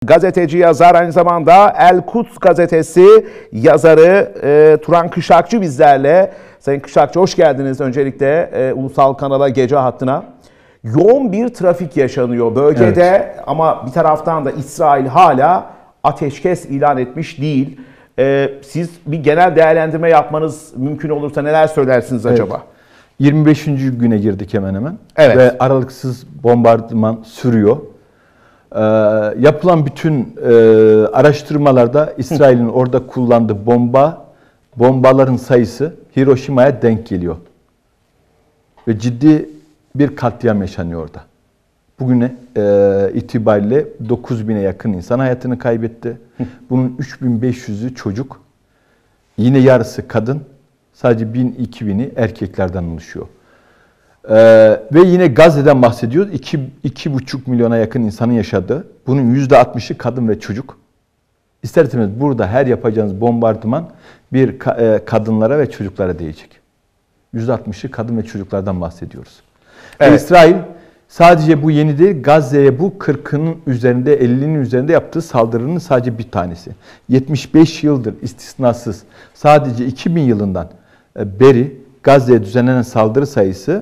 gazeteci, yazar, aynı zamanda El Quds gazetesi yazarı Turan Kışakçı bizlerle. Sayın Kışakçı, hoş geldiniz öncelikle ulusal kanala, gece hattına. Yoğun bir trafik yaşanıyor bölgede, evet. Ama bir taraftan da İsrail hala ateşkes ilan etmiş değil. Siz bir genel değerlendirme yapmanız mümkün olursa neler söylersiniz acaba? Evet. 25. güne girdik hemen hemen. Evet. Ve aralıksız bombardıman sürüyor. Yapılan bütün araştırmalarda İsrail'in orada kullandığı bombaların sayısı Hiroşima'ya denk geliyor. Ve ciddi bir katliam yaşanıyor orada. Bugüne itibariyle 9.000'e yakın insan hayatını kaybetti. Bunun 3.500'ü çocuk. Yine yarısı kadın. Sadece 1000-2000'i erkeklerden oluşuyor. Ve yine Gazze'den bahsediyoruz. 2,5 milyona yakın insanın yaşadığı. Bunun %60'ı kadın ve çocuk. İster istemez burada her yapacağınız bombardıman bir kadınlara ve çocuklara değecek. %60'ı kadın ve çocuklardan bahsediyoruz. Evet. İsrail sadece bu yeni değil, Gazze'ye bu 40'ının üzerinde, 50'nin üzerinde yaptığı saldırının sadece bir tanesi. 75 yıldır istisnasız sadece 2000 yılından beri Gazze'ye düzenlenen saldırı sayısı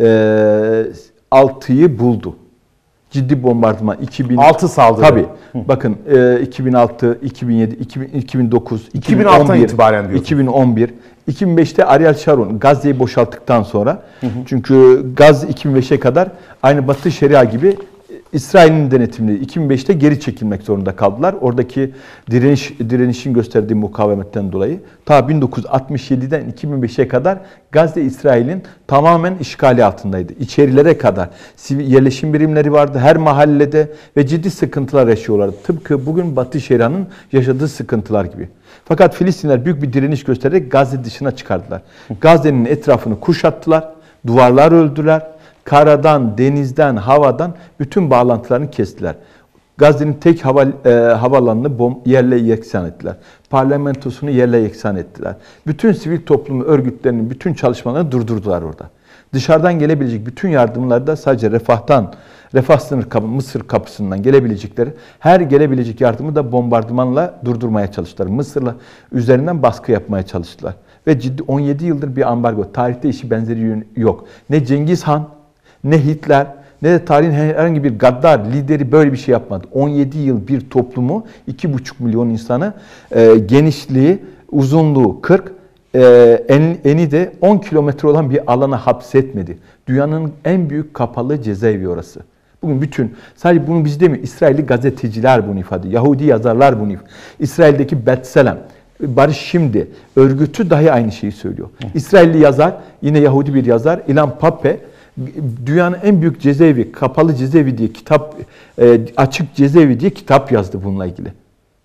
6'yı buldu. Ciddi bombardıman 6 saldırı. Tabii. Bakın 2006, 2007, 2009, 2006'dan itibaren diyorsun. 2011, 2005'te Ariel Sharon Gazze'yi boşalttıktan sonra, çünkü Gazze 2005'e kadar aynı Batı Şeria gibi İsrail'in denetiminde 2005'te geri çekilmek zorunda kaldılar. Oradaki direnişin gösterdiği mukavemetten dolayı ta 1967'den 2005'e kadar Gazze İsrail'in tamamen işgali altındaydı. İçerilere kadar sivil yerleşim birimleri vardı her mahallede ve ciddi sıkıntılar yaşıyorlardı. Tıpkı bugün Batı Şeria'nın yaşadığı sıkıntılar gibi. Fakat Filistinler büyük bir direniş göstererek Gazze dışına çıkardılar. Gazze'nin etrafını kuşattılar, duvarlar öldüler. Karadan, denizden, havadan bütün bağlantılarını kestiler. Gazze'nin tek havalanını yerle yeksan ettiler. Parlamentosunu yerle yeksan ettiler. Bütün sivil toplum örgütlerinin bütün çalışmalarını durdurdular orada. Dışarıdan gelebilecek bütün yardımları da sadece Refah sınır Mısır kapısından gelebilecekleri her gelebilecek yardımı da bombardımanla durdurmaya çalıştılar. Mısır'la üzerinden baskı yapmaya çalıştılar. Ve ciddi 17 yıldır bir ambargo. Tarihte eşi benzeri yok. Ne Cengiz Han, ne Hitler, ne de tarihin herhangi bir gaddar lideri böyle bir şey yapmadı. 17 yıl bir toplumu, 2,5 milyon insanı, genişliği, uzunluğu 40, eni de 10 kilometre olan bir alana hapsetmedi. Dünyanın en büyük kapalı cezaevi orası. Bugün sadece bunu biz demiyor, İsrailli gazeteciler bunu ifade ediyor, Yahudi yazarlar bunu ifade ediyor. İsrail'deki B'Tselem, Barış Şimdi örgütü dahi aynı şeyi söylüyor. İsrailli yazar, yine Yahudi bir yazar, Ilan Pappé, dünyanın en büyük cezaevi, kapalı cezaevi diye kitap, açık cezaevi diye kitap yazdı bununla ilgili.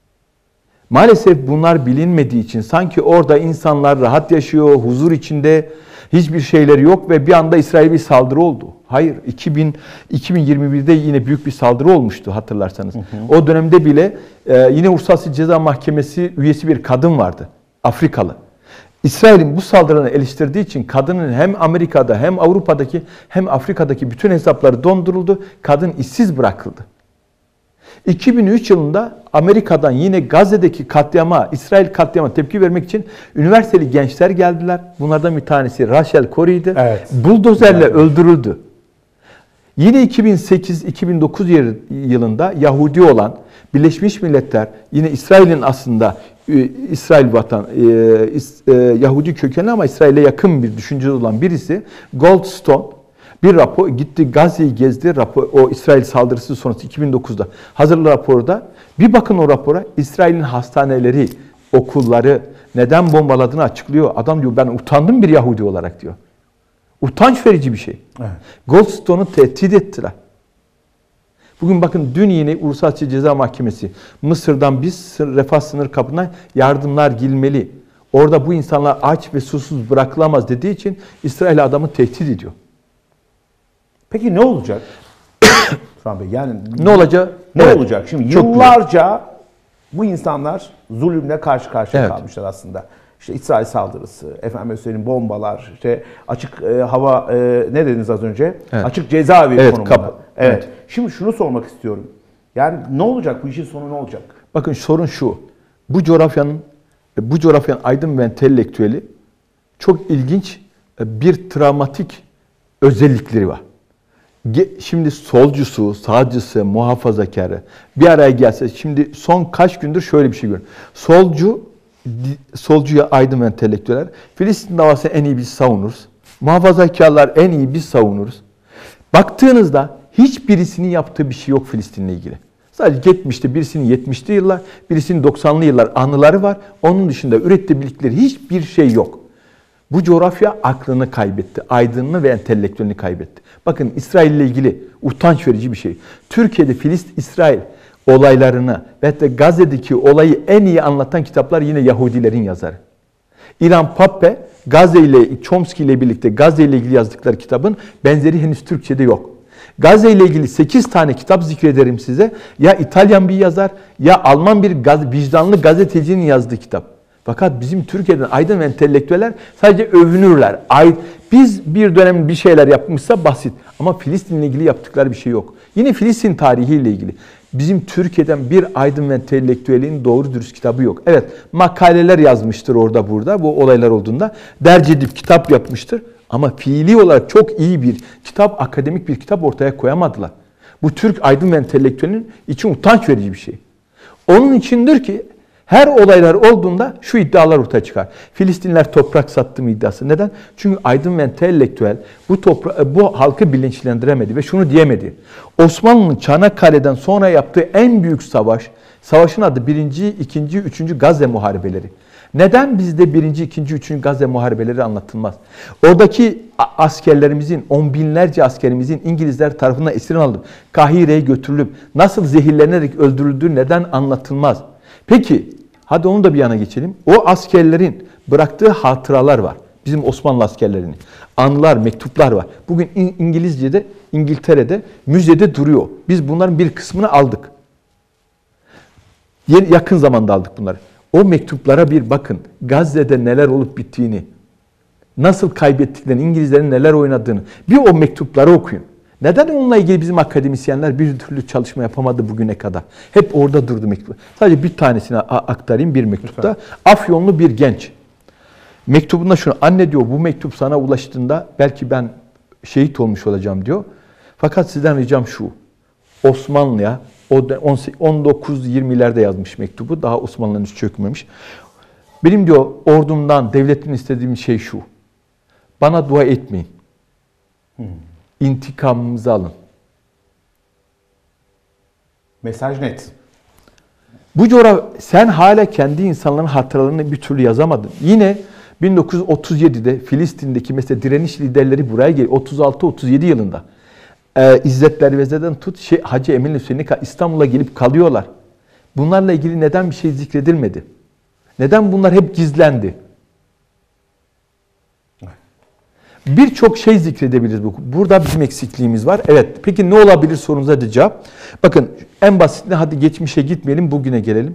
Maalesef bunlar bilinmediği için sanki orada insanlar rahat yaşıyor, huzur içinde, hiçbir şeyleri yok ve bir anda İsrail bir saldırı oldu. Hayır, 2021'de yine büyük bir saldırı olmuştu hatırlarsanız. O dönemde bile yine Uluslararası Ceza Mahkemesi üyesi bir kadın vardı, Afrikalı. İsrail'in bu saldırını eleştirdiği için kadının hem Amerika'da hem Avrupa'daki hem Afrika'daki bütün hesapları donduruldu. Kadın işsiz bırakıldı. 2003 yılında Amerika'dan yine Gazze'deki katliama, İsrail katliama tepki vermek için üniversiteli gençler geldiler. Bunlardan bir tanesi Rachel Corrie'ydi. Evet. Buldozerle öldürüldü. Yine 2008-2009 yılında Yahudi olan Birleşmiş Milletler, yine İsrail'in aslında Yahudi kökenli ama İsrail'e yakın bir düşünceli olan birisi, Goldstone, bir rapor gitti, Gazze'yi gezdi, o İsrail saldırısı sonrası 2009'da hazırladığı raporda. Bir bakın o rapora, İsrail'in hastaneleri, okulları neden bombaladığını açıklıyor. Adam diyor, ben utandım bir Yahudi olarak diyor. Utanç verici bir şey. Evet. Goldstone'u tehdit ettiler. Bugün bakın dün yine Uluslararası Ceza Mahkemesi Mısır'dan biz Refah sınır kapına yardımlar gelmeli. Orada bu insanlar aç ve susuz bırakılamaz dediği için İsrail adamı tehdit ediyor. Peki ne olacak? Turan Bey, yani ne olacak? Olacak? Şimdi yıllarca bu insanlar zulümle karşı karşıya kalmışlar aslında. İşte İsrail saldırısı, efendim söyleyeyim bombalar, işte açık hava ne dediniz az önce? Evet. Açık cezaevi konumunda. Evet. Şimdi şunu sormak istiyorum. Yani ne olacak? Bu işin sonu ne olacak? Bakın sorun şu. Bu coğrafyanın aydın ve entelektüeli çok ilginç bir travmatik özellikleri var. Şimdi solcusu, sağcısı, muhafazakarı bir araya gelse, şimdi son kaç gündür şöyle bir şey görüyorum. Solcuya aydın ve entelektüeller, Filistin davasını en iyi biz savunuruz. Muhafazakarlar en iyi biz savunuruz. Baktığınızda hiçbirisinin yaptığı bir şey yok Filistin'le ilgili. Sadece geçmişte birisinin 70'li yıllar, birisinin 90'lı yıllar anıları var. Onun dışında üretebildikleri hiçbir şey yok. Bu coğrafya aklını kaybetti. Aydınını ve entelektüelini kaybetti. Bakın İsrail ile ilgili utanç verici bir şey. Türkiye'de Filistin-İsrail olaylarını ve hatta Gazze'deki olayı en iyi anlatan kitaplar yine Yahudilerin yazarı. İlhan Pappe, Gazze ile Chomsky ile birlikte Gazze ile ilgili yazdıkları kitabın benzeri henüz Türkçe'de yok. Gazze ile ilgili 8 tane kitap zikrederim size. Ya İtalyan bir yazar ya Alman bir vicdanlı gazetecinin yazdığı kitap. Fakat bizim Türkiye'den aydın ve entelektüeller sadece övünürler. Biz bir dönem bir şeyler yapmışsa basit. Ama Filistin'le ilgili yaptıkları bir şey yok. Yine Filistin tarihiyle ilgili. Bizim Türkiye'den bir aydın ve entelektüelin doğru dürüst kitabı yok. Evet, makaleler yazmıştır orada burada bu olaylar olduğunda. Derc edip kitap yapmıştır. Ama fiili olarak çok iyi bir kitap, akademik bir kitap ortaya koyamadılar. Bu Türk aydın ve entelektüelinin için utanç verici bir şey. Onun içindir ki her olaylar olduğunda şu iddialar ortaya çıkar. Filistinler toprak sattı mı iddiası. Neden? Çünkü aydın ve entelektüel bu halkı bilinçlendiremedi ve şunu diyemedi. Osmanlı'nın Çanakkale'den sonra yaptığı en büyük savaşın adı 1. 2. 3. Gazze Muharebeleri. Neden bizde 1. 2. 3. Gazze Muharebeleri anlatılmaz? Oradaki askerlerimizin, on binlerce askerimizin İngilizler tarafından esir alınıp Kahire'ye götürülüp nasıl zehirlenerek öldürüldüğü neden anlatılmaz? Peki, hadi onu da bir yana geçelim. O askerlerin bıraktığı hatıralar var. Bizim Osmanlı askerlerinin. Anılar, mektuplar var. Bugün İngiltere'de, müzede duruyor. Biz bunların bir kısmını aldık. Yakın zamanda aldık bunları. O mektuplara bir bakın. Gazze'de neler olup bittiğini, nasıl kaybettiklerini, İngilizlerin neler oynadığını, bir o mektupları okuyun. Neden onunla ilgili bizim akademisyenler bir türlü çalışma yapamadı bugüne kadar? Hep orada durdu mektup. Sadece bir tanesini aktarayım bir mektupta. Lütfen. Afyonlu bir genç. Mektubunda şunu, anne diyor bu mektup sana ulaştığında belki ben şehit olmuş olacağım diyor. Fakat sizden ricam şu, Osmanlı'ya, o 19-20'lerde yazmış mektubu, daha Osmanlı'nın üstü çökmemiş. Benim diyor ordumdan, devletin istediğim şey şu, bana dua etmeyin. İntikamımızı alın. Mesaj net. Bu coğrafya, sen hala kendi insanların hatıralarını bir türlü yazamadın. Yine 1937'de Filistin'deki mesela direniş liderleri buraya geliyor. 36-37 yılında. İzzet Derveze'den tut Hacı Emin Hüseyin'e İstanbul'a gelip kalıyorlar. Bunlarla ilgili neden bir şey zikredilmedi? Neden bunlar hep gizlendi? Birçok şey zikredebiliriz. Burada bizim eksikliğimiz var. Evet. Peki ne olabilir sorunuza da cevap. Bakın en basitinde hadi geçmişe gitmeyelim, bugüne gelelim.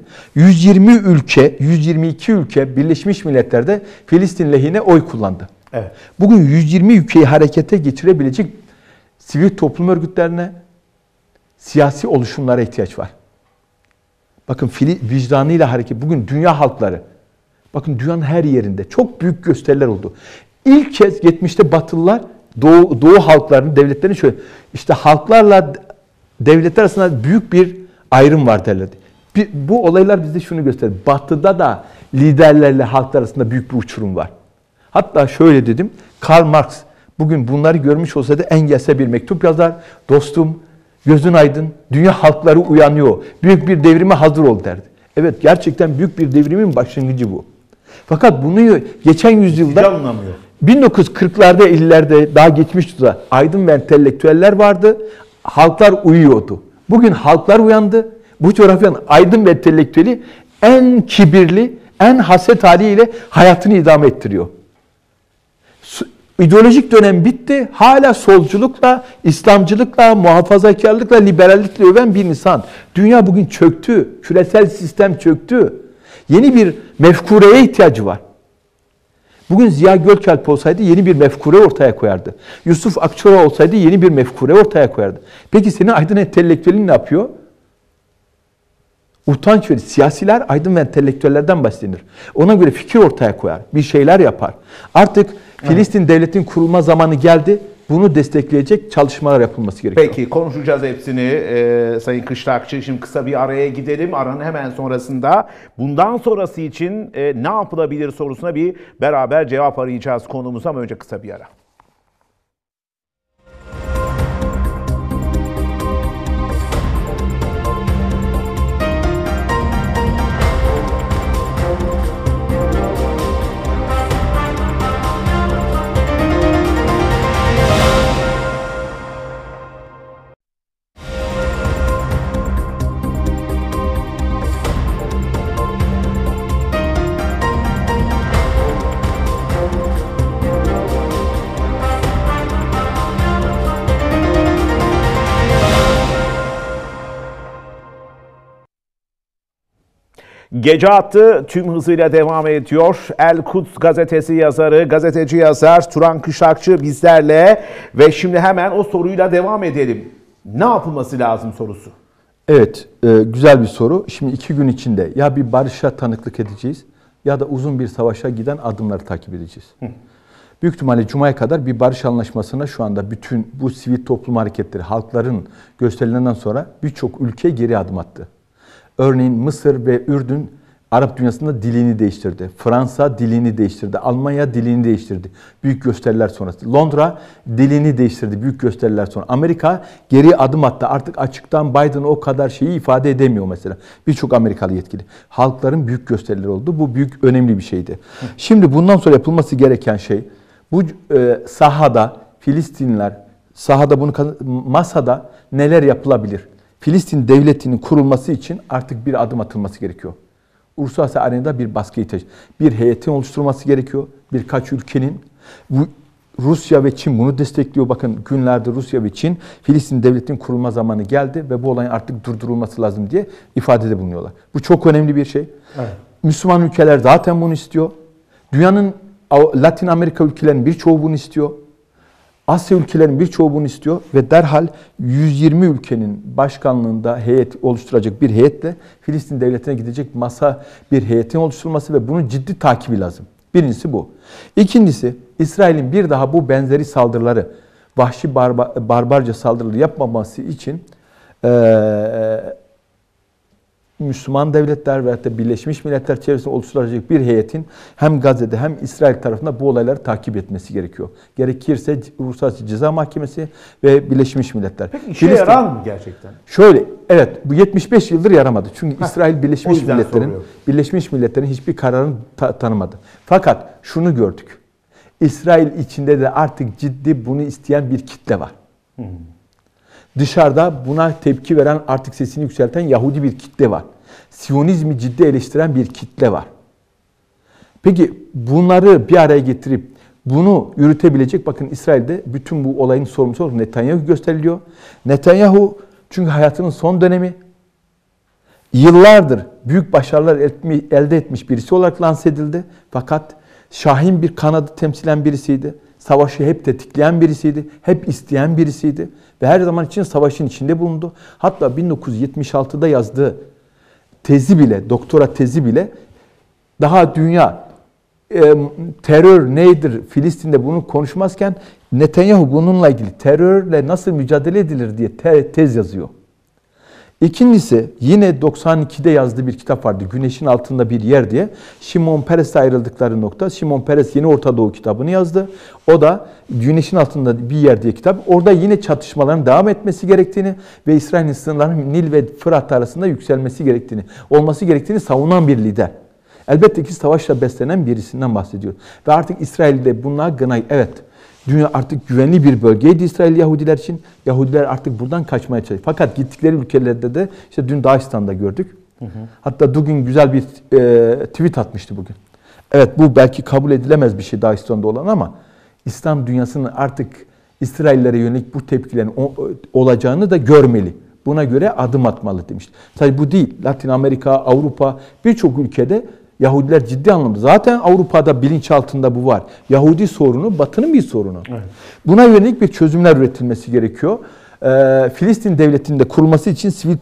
122 ülke Birleşmiş Milletler'de Filistin lehine oy kullandı. Evet. Bugün 120 ülkeyi harekete geçirebilecek sivil toplum örgütlerine, siyasi oluşumlara ihtiyaç var. Bakın vicdanıyla hareket. Bugün dünya halkları, bakın dünyanın her yerinde çok büyük gösteriler oldu. İlk kez 70'te Batılılar Doğu halklarının, devletlerini şöyle, işte halklarla devletler arasında büyük bir ayrım var derlerdi. Bu olaylar bize şunu gösterir. Batı'da da liderlerle halklar arasında büyük bir uçurum var. Hatta şöyle dedim, Karl Marx bugün bunları görmüş olsaydı Engels'e bir mektup yazar. Dostum, gözün aydın, dünya halkları uyanıyor. Büyük bir devrime hazır ol derdi. Evet, gerçekten büyük bir devrimin başlangıcı bu. Fakat bunu geçen yüzyılda 1940'larda 50'lerde daha geçmiş tuza aydın ve entelektüeller vardı. Halklar uyuyordu. Bugün halklar uyandı. Bu coğrafyanın aydın ve entelektüeli en kibirli, en haset haliyle hayatını idame ettiriyor. İdeolojik dönem bitti. Hala solculukla, İslamcılıkla, muhafazakarlıkla, liberallikle öven bir insan. Dünya bugün çöktü. Küresel sistem çöktü. Yeni bir mefkureye ihtiyacı var. Bugün Ziya Gökalp olsaydı yeni bir mefkure ortaya koyardı. Yusuf Akçura olsaydı yeni bir mefkure ortaya koyardı. Peki senin aydın entelektüelin ne yapıyor? Utanç verir. Siyasiler, aydın ve entelektüellerden bahsedilir. Ona göre fikir ortaya koyar. Bir şeyler yapar. Artık Filistin devletinin kurulma zamanı geldi. Bunu destekleyecek çalışmalar yapılması gerekiyor. Peki konuşacağız hepsini Sayın Kışlakçı. Şimdi kısa bir araya gidelim. Aranın hemen sonrasında bundan sonrası için ne yapılabilir sorusuna bir beraber cevap arayacağız konumuza, ama önce kısa bir ara. Gece Hattı tüm hızıyla devam ediyor. El-Kuds gazetesi yazarı, gazeteci yazar Turan Kışlakçı bizlerle ve şimdi hemen o soruyla devam edelim. Ne yapılması lazım sorusu? Evet, güzel bir soru. Şimdi 2 gün içinde ya bir barışa tanıklık edeceğiz ya da uzun bir savaşa giden adımları takip edeceğiz. Büyük ihtimalle Cuma'ya kadar bir barış anlaşmasına şu anda bütün bu sivil toplum hareketleri, halkların gösterilerinden sonra birçok ülke geri adım attı. Örneğin Mısır ve Ürdün Arap dünyasında dilini değiştirdi. Fransa dilini değiştirdi. Almanya dilini değiştirdi. Büyük gösteriler sonrası. Londra dilini değiştirdi. Büyük gösteriler sonra. Amerika geri adım attı. Artık açıktan Biden o kadar şeyi ifade edemiyor mesela. Birçok Amerikalı yetkili. Halkların büyük gösterileri oldu. Bu büyük, önemli bir şeydi. Şimdi bundan sonra yapılması gereken şey, bu sahada Filistinliler, sahada bunu masada neler yapılabilir? Filistin devletinin kurulması için artık bir adım atılması gerekiyor. Uluslararası arenada bir baskı ihtiyaç. Bir heyetin oluşturulması gerekiyor. Birkaç ülkenin. Rusya ve Çin bunu destekliyor. Bakın günlerde Rusya ve Çin Filistin devletinin kurulma zamanı geldi ve bu olayın artık durdurulması lazım diye ifadede bulunuyorlar. Bu çok önemli bir şey. Evet. Müslüman ülkeler zaten bunu istiyor. Dünyanın Latin Amerika ülkelerinin birçoğu bunu istiyor. Asya ülkelerinin birçoğu bunu istiyor ve derhal 120 ülkenin başkanlığında heyet oluşturacak bir heyetle Filistin devletine gidecek masa bir heyetin oluşturulması ve bunun ciddi takibi lazım. Birincisi bu. İkincisi, İsrail'in bir daha bu benzeri saldırıları, vahşi barbarca saldırıları yapmaması için Müslüman devletler veyahut da Birleşmiş Milletler çevresinde oluşturulacak bir heyetin hem Gazze'de hem İsrail tarafında bu olayları takip etmesi gerekiyor. Gerekirse Uluslararası Ceza Mahkemesi ve Birleşmiş Milletler. Peki işe yarar mı gerçekten? Şöyle, evet, bu 75 yıldır yaramadı. Çünkü İsrail Birleşmiş Milletler'in hiçbir kararını tanımadı. Fakat şunu gördük. İsrail içinde de artık ciddi bunu isteyen bir kitle var. Dışarıda buna tepki veren, artık sesini yükselten Yahudi bir kitle var. Siyonizmi ciddi eleştiren bir kitle var. Peki bunları bir araya getirip bunu yürütebilecek, bakın İsrail'de bütün bu olayın sorumlusu olarak Netanyahu gösteriliyor. Netanyahu çünkü hayatının son dönemi, yıllardır büyük başarılar elde etmiş birisi olarak lanse edildi. Fakat şahin bir kanadı temsilen birisiydi. Savaşı hep tetikleyen birisiydi. Hep isteyen birisiydi. Ve her zaman için savaşın içinde bulundu. Hatta 1976'da yazdığı tezi bile, doktora tezi bile daha dünya terör nedir Filistin'de bunu konuşmazken Netanyahu bununla ilgili terörle nasıl mücadele edilir diye tez yazıyor. İkincisi yine 92'de yazdığı bir kitap vardı. Güneşin Altında Bir Yer diye. Şimon Peres'le ayrıldıkları nokta. Şimon Peres Yeni Orta Doğu kitabını yazdı. O da Güneşin Altında Bir Yer diye kitap. Orada yine çatışmaların devam etmesi gerektiğini ve İsrail'in sınırlarının Nil ve Fırat arasında yükselmesi gerektiğini, olması gerektiğini savunan bir lider. Elbette ki savaşla beslenen birisinden bahsediyor. Ve artık İsrail'de bunlar gınay. Evet. Dünya artık güvenli bir bölgeydi İsrail Yahudiler için. Yahudiler artık buradan kaçmaya çalışıyor. Fakat gittikleri ülkelerde de işte dün Dağistan'da gördük. Hatta bugün güzel bir tweet atmıştı bugün. Evet, bu belki kabul edilemez bir şey Dağistan'da olan ama İslam dünyasının artık İsraillere yönelik bu tepkilerin olacağını da görmeli. Buna göre adım atmalı demişti. Sadece bu değil. Latin Amerika, Avrupa birçok ülkede Yahudiler ciddi anlamda. Zaten Avrupa'da bilinçaltında bu var. Yahudi sorunu Batı'nın bir sorunu. Evet. Buna yönelik bir çözümler üretilmesi gerekiyor. Filistin devletinin de kurulması için sivil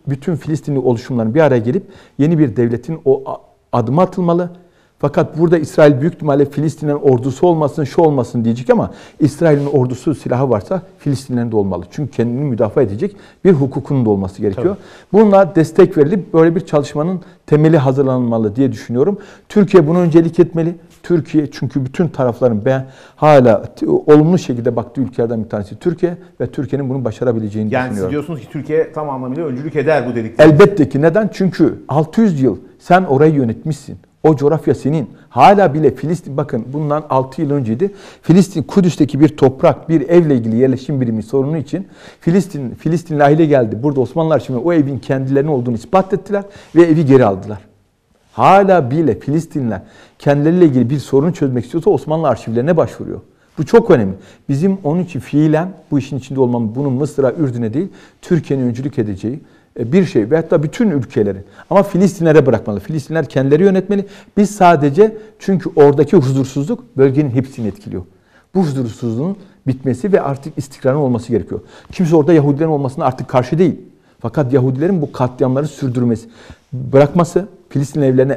bütün Filistinli oluşumların bir araya gelip yeni bir devletin adımı atılmalı. Fakat burada İsrail büyük ihtimalle Filistin'in ordusu olmasın, şu olmasın diyecek ama İsrail'in ordusu, silahı varsa Filistinlerin de olmalı. Çünkü kendini müdafaa edecek bir hukukunun da olması gerekiyor. Tabii. Bununla destek verilip böyle bir çalışmanın temeli hazırlanmalı diye düşünüyorum. Türkiye bunu öncelik etmeli. Türkiye çünkü bütün tarafların hala olumlu şekilde baktığı ülkelerden bir tanesi Türkiye ve Türkiye'nin bunu başarabileceğini düşünüyorum. Yani siz diyorsunuz ki Türkiye tam anlamıyla öncülük eder bu dedikleri. Elbette ki. Neden? Çünkü 600 yıl sen orayı yönetmişsin. O coğrafya senin. Hala bile Filistin, bakın bundan 6 yıl önceydi. Filistin, Kudüs'teki bir toprak, bir evle ilgili yerleşim birimi sorunu için Filistinli aile geldi. Burada Osmanlılar şimdi o evin kendilerine olduğunu ispat ettiler ve evi geri aldılar. Hala bile Filistinliler kendileriyle ilgili bir sorunu çözmek istiyorsa Osmanlı arşivlerine başvuruyor. Bu çok önemli. Bizim onun için fiilen bu işin içinde olmamız, bunun Mısır'a, Ürdün'e değil, Türkiye'nin öncülük edeceği bir şey ve hatta bütün ülkelerin. Ama Filistinlere bırakmalı. Filistinler kendileri yönetmeli. Biz sadece, çünkü oradaki huzursuzluk bölgenin hepsini etkiliyor. Bu huzursuzluğun bitmesi ve artık istikrarın olması gerekiyor. Kimse orada Yahudilerin olmasına artık karşı değil. Fakat Yahudilerin bu katliamları sürdürmesi, bırakması, Filistin evlerine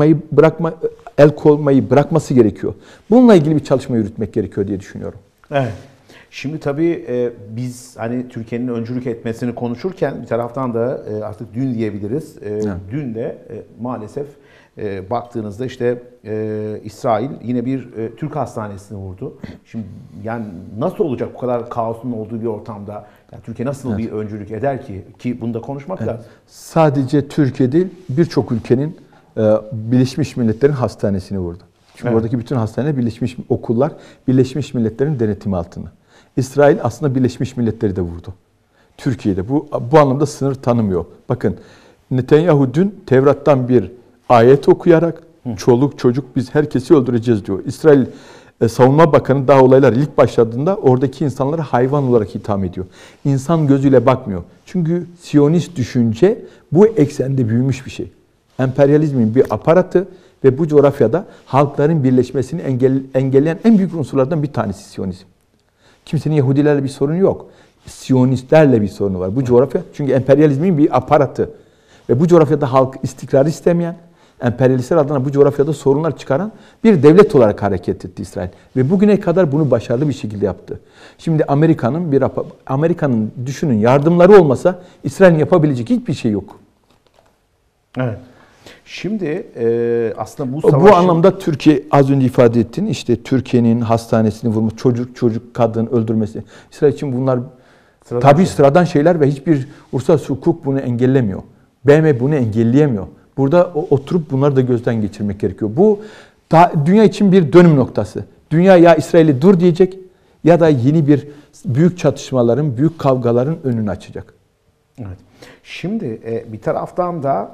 el koymayı bırakması gerekiyor. Bununla ilgili bir çalışma yürütmek gerekiyor diye düşünüyorum. Evet. Şimdi tabii biz hani Türkiye'nin öncülük etmesini konuşurken bir taraftan da artık dün diyebiliriz. Evet. Dün de maalesef baktığınızda işte İsrail yine bir Türk hastanesini vurdu. Şimdi yani nasıl olacak bu kadar kaosun olduğu bir ortamda? Yani Türkiye nasıl bir öncülük eder ki bunu da konuşmak lazım. Sadece Türkiye değil, birçok ülkenin Birleşmiş Milletler'in hastanesini vurdu. Çünkü oradaki bütün hastaneler, Birleşmiş okullar Birleşmiş Milletler'in denetimi altında. İsrail aslında Birleşmiş Milletler'i de vurdu. Türkiye'de bu anlamda sınır tanımıyor. Bakın Netanyahu dün Tevrat'tan bir ayet okuyarak çoluk çocuk biz herkesi öldüreceğiz diyor. İsrail Savunma Bakanı daha olaylar ilk başladığında oradaki insanları hayvan olarak itham ediyor. İnsan gözüyle bakmıyor. Çünkü Siyonist düşünce bu eksende büyümüş bir şey. Emperyalizmin bir aparatı ve bu coğrafyada halkların birleşmesini engelleyen en büyük unsurlardan bir tanesi Siyonizm. Kimsenin Yahudilerle bir sorunu yok. Siyonistlerle bir sorunu var. Bu coğrafya çünkü emperyalizmin bir aparatı. Ve bu coğrafyada halk istikrarı istemeyen, emperyalistler adına bu coğrafyada sorunlar çıkaran bir devlet olarak hareket etti İsrail. Ve bugüne kadar bunu başarılı bir şekilde yaptı. Şimdi Amerika'nın düşünün yardımları olmasa İsrail'in yapabilecek hiçbir şey yok. Evet. Şimdi aslında bu savaşın... Bu anlamda Türkiye az önce ifade ettin. İşte Türkiye'nin hastanesini vurması, çocuk, kadın öldürmesi. İsrail için bunlar tabii sıradan şeyler ve hiçbir uluslararası hukuk bunu engellemiyor. BM bunu engelleyemiyor. Burada oturup bunları da gözden geçirmek gerekiyor. Bu dünya için bir dönüm noktası. Dünya ya İsrail'e dur diyecek ya da yeni bir büyük çatışmaların, büyük kavgaların önünü açacak. Evet. Şimdi bir taraftan da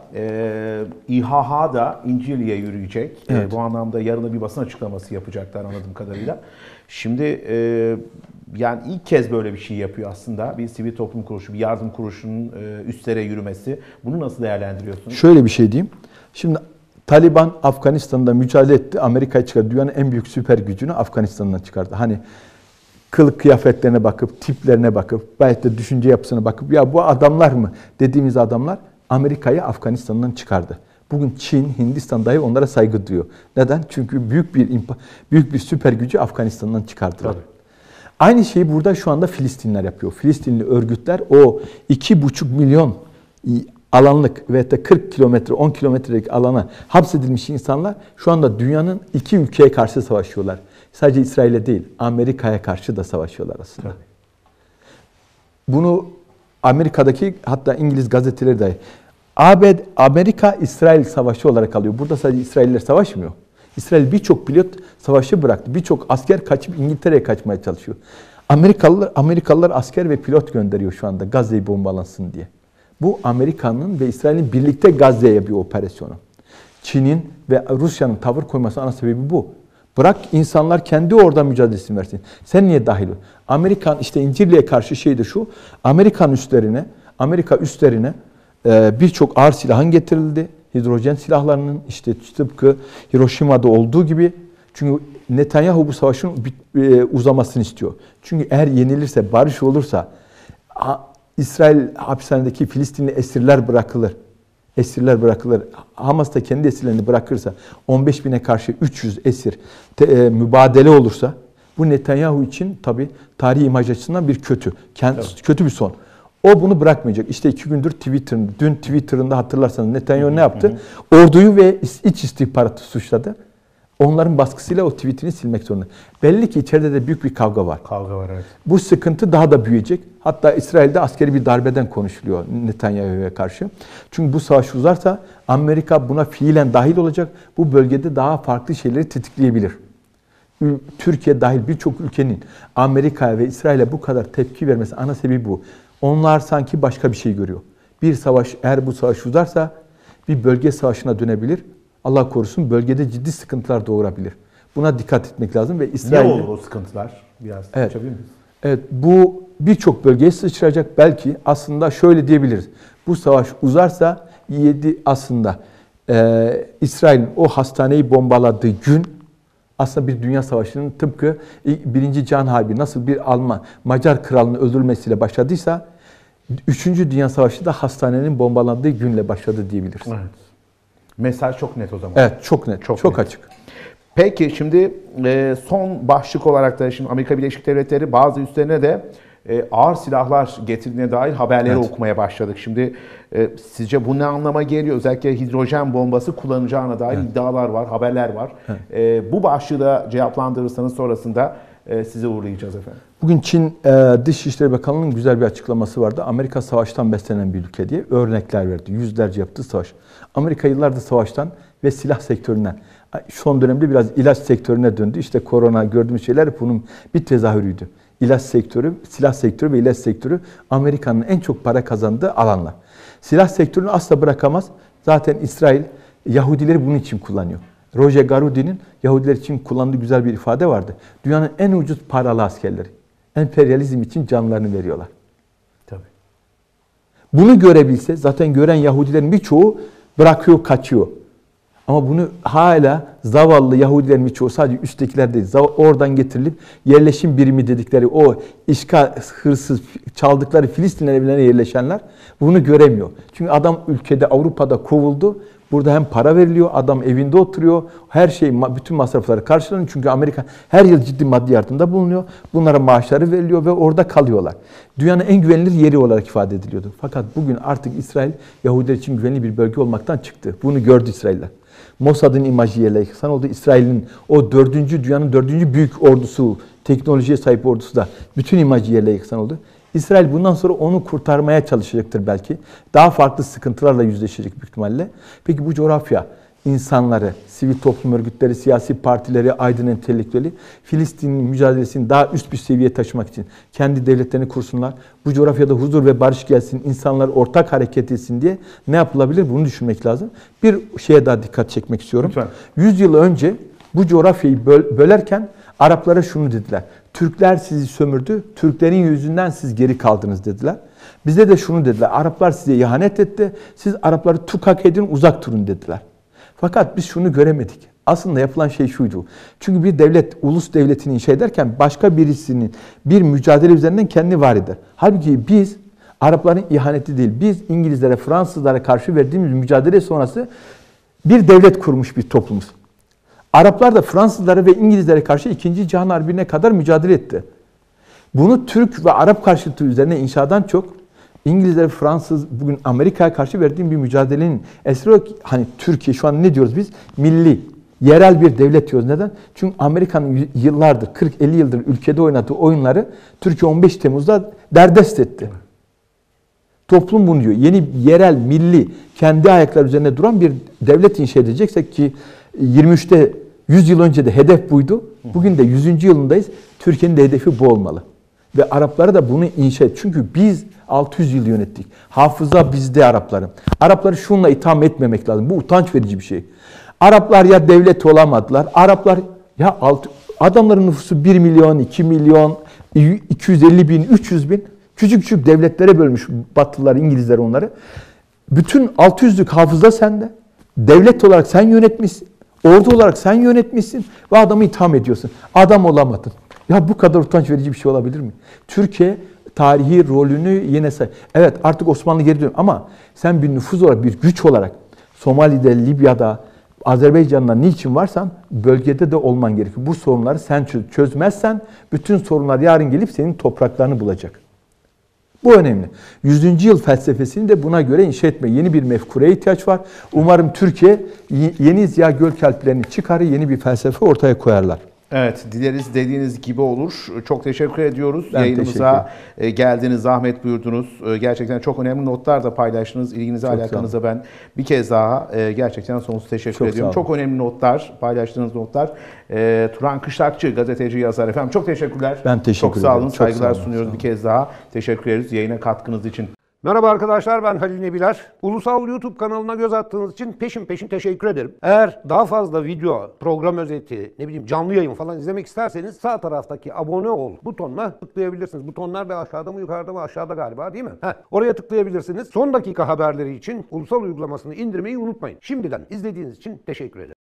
İHH da İncirli'ye yürüyecek. Evet. Bu anlamda yarın bir basın açıklaması yapacaklar anladığım kadarıyla. Şimdi yani ilk kez böyle bir şey yapıyor aslında. Bir sivil toplum kuruluşu, bir yardım kuruluşunun üstlere yürümesi. Bunu nasıl değerlendiriyorsunuz? Şöyle bir şey diyeyim. Şimdi Taliban Afganistan'da mücadele etti. Amerika'yı çıkardı. Dünyanın en büyük süper gücünü Afganistan'dan çıkardı. Hani kılık kıyafetlerine bakıp, tiplerine bakıp, belki de düşünce yapısına bakıp ya bu adamlar mı dediğimiz adamlar Amerika'yı Afganistan'dan çıkardı. Bugün Çin, Hindistan dahi onlara saygı duyuyor. Neden? Çünkü büyük bir süper gücü Afganistan'dan çıkardılar. Tabii. Aynı şeyi burada şu anda Filistinler yapıyor. Filistinli örgütler o 2,5 milyon alanlık ve 40 kilometre, 10 kilometrelik alana hapsedilmiş insanlar şu anda dünyanın 2 ülkeye karşı savaşıyorlar. Sadece İsrail'e değil, Amerika'ya karşı da savaşıyorlar aslında. Tabii. Bunu Amerika'daki hatta İngiliz gazeteleri dahi Amerika-İsrail savaşı olarak alıyor. Burada sadece İsrailler savaşmıyor. İsrail birçok pilot savaşı bıraktı. Birçok asker kaçıp İngiltere'ye kaçmaya çalışıyor. Amerikalılar asker ve pilot gönderiyor şu anda Gazze'yi bombalansın diye. Bu Amerika'nın ve İsrail'in birlikte Gazze'ye bir operasyonu. Çin'in ve Rusya'nın tavır koyması ana sebebi bu. Bırak insanlar kendi orada mücadelesini versin. Sen niye dahil ol? Amerikan işte İncirli'ye karşı şey de şu. Amerika üstlerine birçok ağır silahın getirildi. Hidrojen silahlarının işte tıpkı Hiroşima'da olduğu gibi. Çünkü Netanyahu bu savaşın uzamasını istiyor. Çünkü eğer yenilirse, barış olursa İsrail hapishanedeki Filistinli esirler bırakılır. Esirler bırakılır. Hamas da kendi esirlerini bırakırsa 15 bine karşı 300 esir mübadele olursa bu Netanyahu için tabii tarihi imaj açısından bir kötü. Kötü bir son. O bunu bırakmayacak. İşte 2 gündür dün Twitter'ında hatırlarsanız Netanyahu ne yaptı? Orduyu ve iç istihbaratı suçladı. Onların baskısıyla o tweetini silmek zorunda. Belli ki içeride de büyük bir kavga var. Kavga var, evet. Bu sıkıntı daha da büyüyecek. Hatta İsrail'de askeri bir darbeden konuşuluyor Netanyahu'ya karşı. Çünkü bu savaş uzarsa Amerika buna fiilen dahil olacak. Bu bölgede daha farklı şeyleri tetikleyebilir. Türkiye dahil birçok ülkenin Amerika'ya ve İsrail'e bu kadar tepki vermesi ana sebebi bu. Onlar sanki başka bir şey görüyor. Bir savaş, eğer bu savaş uzarsa bir bölge savaşına dönebilir. Allah korusun, bölgede ciddi sıkıntılar doğurabilir. Buna dikkat etmek lazım ve İsrail'de... Ne olur o sıkıntılar? Biraz açabilir miyiz? Evet, bu birçok bölgeye sıçrayacak. Belki aslında şöyle diyebiliriz. Bu savaş uzarsa aslında İsrail'in o hastaneyi bombaladığı gün aslında bir dünya savaşının tıpkı 1. Cihan Harbi nasıl bir Alman, Macar kralının öldürülmesiyle başladıysa 3. Dünya Savaşı da hastanenin bombalandığı günle başladı diyebiliriz. Evet. Mesaj çok net o zaman. Evet, çok net, çok net. açık. Peki şimdi son başlık olarak da şimdi Amerika Birleşik Devletleri bazı üslerine de ağır silahlar getirdiğine dair haberleri okumaya başladık. Şimdi sizce bu ne anlama geliyor? Özellikle hidrojen bombası kullanacağına dair iddialar var, haberler var. Bu başlığı da cevaplandırırsanız sonrasında size uğurlayacağız efendim. Bugün Çin Dışişleri Bakanlığı'nın güzel bir açıklaması vardı. Amerika savaştan beslenen bir ülke diye örnekler verdi. Yüzlerce yaptığı savaş. Amerika yıllardır savaştan ve silah sektöründen, son dönemde biraz ilaç sektörüne döndü. İşte korona gördüğümüz şeyler bunun bir tezahürüydü. İlaç sektörü, silah sektörü ve ilaç sektörü Amerika'nın en çok para kazandığı alanlar. Silah sektörünü asla bırakamaz. Zaten İsrail Yahudileri bunun için kullanıyor. Roger Garudi'nin Yahudiler için kullandığı güzel bir ifade vardı. Dünyanın en ucuz paralı askerleri. Emperyalizm için canlarını veriyorlar. Tabii. Bunu görebilse, zaten gören Yahudilerin birçoğu bırakıyor, kaçıyor. Ama bunu hala zavallı Yahudilerin birçoğu, sadece üsttekiler değil, oradan getirilip yerleşim birimi dedikleri o işgal, hırsız, çaldıkları Filistin evlerine yerleşenler bunu göremiyor. Çünkü adam ülkede, Avrupa'da kovuldu. Burada hem para veriliyor, adam evinde oturuyor, her şey, bütün masrafları karşılanıyor. Çünkü Amerika her yıl ciddi maddi yardımda bulunuyor. Bunlara maaşları veriliyor ve orada kalıyorlar. Dünyanın en güvenilir yeri olarak ifade ediliyordu. Fakat bugün artık İsrail, Yahudiler için güvenli bir bölge olmaktan çıktı. Bunu gördü İsrailler. Mossad'ın imajı yerle yıksan oldu. İsrail'in o dünyanın dördüncü büyük ordusu, teknolojiye sahip ordusu da bütün imajı yerle yıksan oldu. İsrail bundan sonra onu kurtarmaya çalışacaktır belki. Daha farklı sıkıntılarla yüzleşecek büyük ihtimalle. Peki bu coğrafya insanları, sivil toplum örgütleri, siyasi partileri, aydın entelektüeli Filistin'in mücadelesini daha üst bir seviyeye taşımak için kendi devletlerini kursunlar. Bu coğrafyada huzur ve barış gelsin, insanlar ortak hareket etsin diye ne yapılabilir bunu düşünmek lazım. Bir şeye daha dikkat çekmek istiyorum. Lütfen. 100 yıl önce bu coğrafyayı bölerken Araplara şunu dediler. Türkler sizi sömürdü, Türklerin yüzünden siz geri kaldınız dediler. Bize de şunu dediler. Araplar size ihanet etti, siz Arapları tukak edin, uzak durun dediler. Fakat biz şunu göremedik. Aslında yapılan şey şuydu. Çünkü bir devlet, ulus devletini inşa ederken başka birisinin bir mücadele üzerinden kendini var eder. Halbuki biz Arapların ihaneti değil, biz İngilizlere, Fransızlara karşı verdiğimiz mücadele sonrası bir devlet kurmuş bir toplumuz. Araplar da Fransızlara ve İngilizlere karşı 2. Cihan Harbi'ne kadar mücadele etti. Bunu Türk ve Arap karşıtı üzerine inşadan çok İngilizler, Fransız, bugün Amerika'ya karşı verdiğim bir mücadelenin eseri olarak, hani Türkiye şu an ne diyoruz biz? Milli, yerel bir devlet diyoruz. Neden? Çünkü Amerika'nın yıllardır, 40-50 yıldır ülkede oynadığı oyunları Türkiye 15 Temmuz'da derdest etti. Toplum bunu diyor. Yeni yerel, milli, kendi ayakları üzerine duran bir devlet inşa edeceksek ki 23'te 100 yıl önce de hedef buydu. Bugün de 100. yılındayız. Türkiye'nin de hedefi bu olmalı. Ve Araplara da bunu inşa et. Çünkü biz 600 yıl yönettik. Hafıza bizde Arapların. Arapları şunla itham etmemek lazım. Bu utanç verici bir şey. Araplar ya devlet olamadılar. Araplar ya adamların nüfusu 1 milyon, 2 milyon, 250 bin, 300 bin. Küçük küçük devletlere bölmüş Batılılar, İngilizler onları. Bütün 600'lük hafıza sende. Devlet olarak sen yönetmişsin. Ordu olarak sen yönetmişsin ve adamı itham ediyorsun. Adam olamadın. Ya bu kadar utanç verici bir şey olabilir mi? Türkiye tarihi rolünü yine evet artık Osmanlı geri dönüyor ama sen bir nüfuz olarak, bir güç olarak Somali'de, Libya'da, Azerbaycan'da niçin varsan bölgede de olman gerekiyor. Bu sorunları sen çözmezsen bütün sorunlar yarın gelip senin topraklarını bulacak. Bu önemli. 100. yıl felsefesini de buna göre inşa etme. Yeni bir mefkureye ihtiyaç var. Umarım Türkiye yeni Ziya Gökalp'lerini çıkarır, yeni bir felsefe ortaya koyarlar. Evet, dileriz dediğiniz gibi olur. Çok teşekkür ediyoruz. Ben Yayınımıza geldiniz, zahmet buyurdunuz. Gerçekten çok önemli notlar da paylaştınız. İlginize, alakanıza ben bir kez daha gerçekten sonsuz teşekkür ediyorum. Çok önemli notlar, paylaştığınız notlar. Turan Kışlakçı, gazeteci, yazar efendim. Çok teşekkürler. Ben teşekkür ederim. Çok sağ olun, Çok saygılar sağ olun, sunuyoruz bir kez daha. Teşekkür ederiz yayına katkınız için. Merhaba arkadaşlar, ben Halil Nebiler. Ulusal YouTube kanalına göz attığınız için peşin teşekkür ederim. Eğer daha fazla video, program özeti, canlı yayın falan izlemek isterseniz sağ taraftaki abone ol butonuna tıklayabilirsiniz. Butonlar da aşağıda mı yukarıda mı? Aşağıda galiba, değil mi? Oraya tıklayabilirsiniz. Son dakika haberleri için Ulusal uygulamasını indirmeyi unutmayın. Şimdiden izlediğiniz için teşekkür ederim.